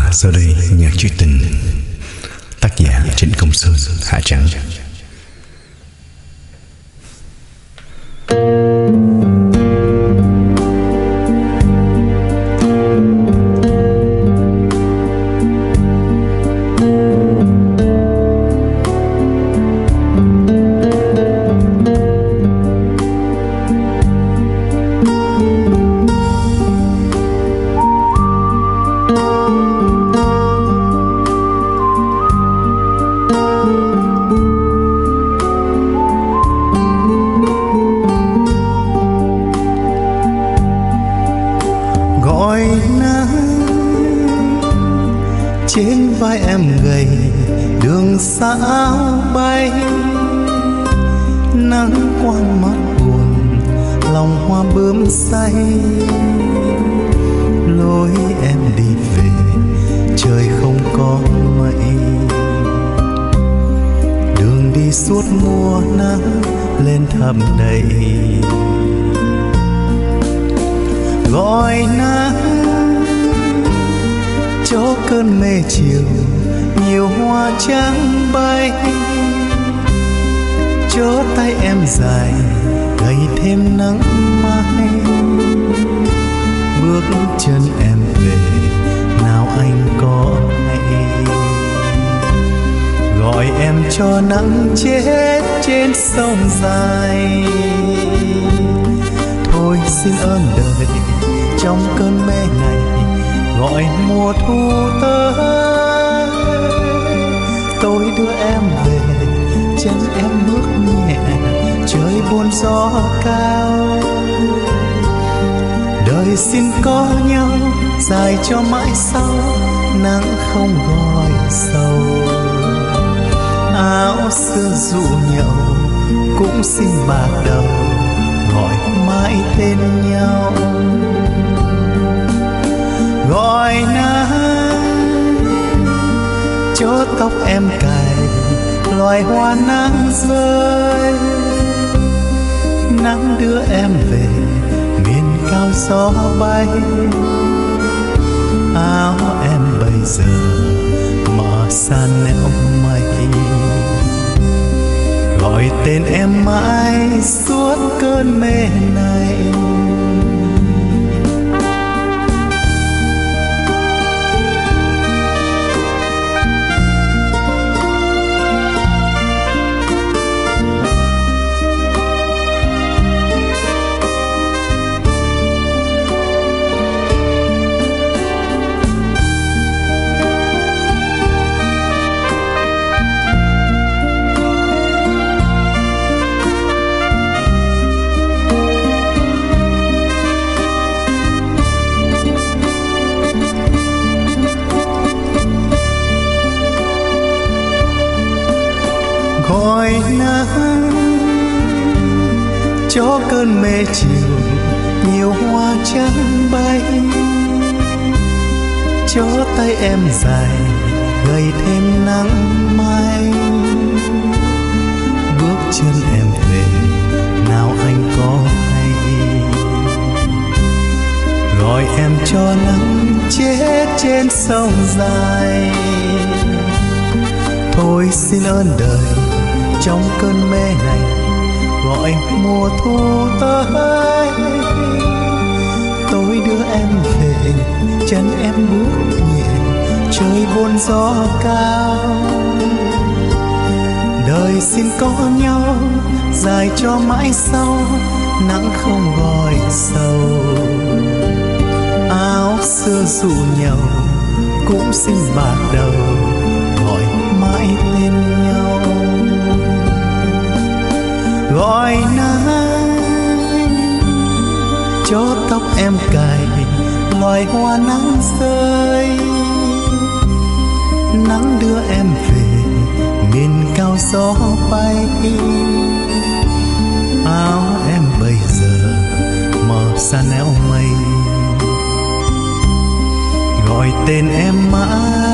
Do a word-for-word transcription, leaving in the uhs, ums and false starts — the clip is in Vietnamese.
sau đây nhạc trữ tình, tác giả Trịnh Công Sơn, Hạ Trắng. Trên vai em gầy đường xa áo bay, nắng quang mắt buồn lòng hoa bướm say. Lối em đi về trời không có mây, đường đi suốt mùa nắng lên thầm đầy. Gọi nắng cho cơn mê chiều, nhiều hoa trắng bay, cho tay em dài gầy thêm nắng mai. Bước chân em về nào anh có hay, gọi em cho nắng chết trên sông dài. Thôi xin ơn đời trong cơn mê này, gọi mùa thu tới. Tôi đưa em về, chân em bước nhẹ, trời buồn gió cao. Đời xin có nhau, dài cho mãi sau, nắng không gọi sầu. Áo xưa dụ nhậu, cũng xin bạc đầu, gọi mãi tên nhau. Gọi nắng cho tóc em cài loài hoa nắng rơi, nắng đưa em về miền cao gió bay. Áo em bây giờ mở xa nẻo mây, gọi tên em mãi suốt cơn mê này. Gọi nắng cho cơn mê chiều, nhiều hoa trắng bay, cho tay em dài gầy thêm nắng mai. Bước chân em về nào anh có hay, gọi em cho nắng chết trên sông dài. Thôi xin ơn đời trong cơn mê này, gọi mùa thu tới. Tôi đưa em về, chân em bước nhẹ, trời buồn gió cao. Đời xin có nhau, dài cho mãi sau, nắng không gọi sầu. Áo xưa dụ nhậu, cũng xin bạc đầu, gọi mãi tên nhau. Gọi nắng cho tóc em cài loài hoa nắng rơi, nắng đưa em về miền cao gió bay. Áo em bây giờ mờ xa nẻo mây, gọi tên em mãi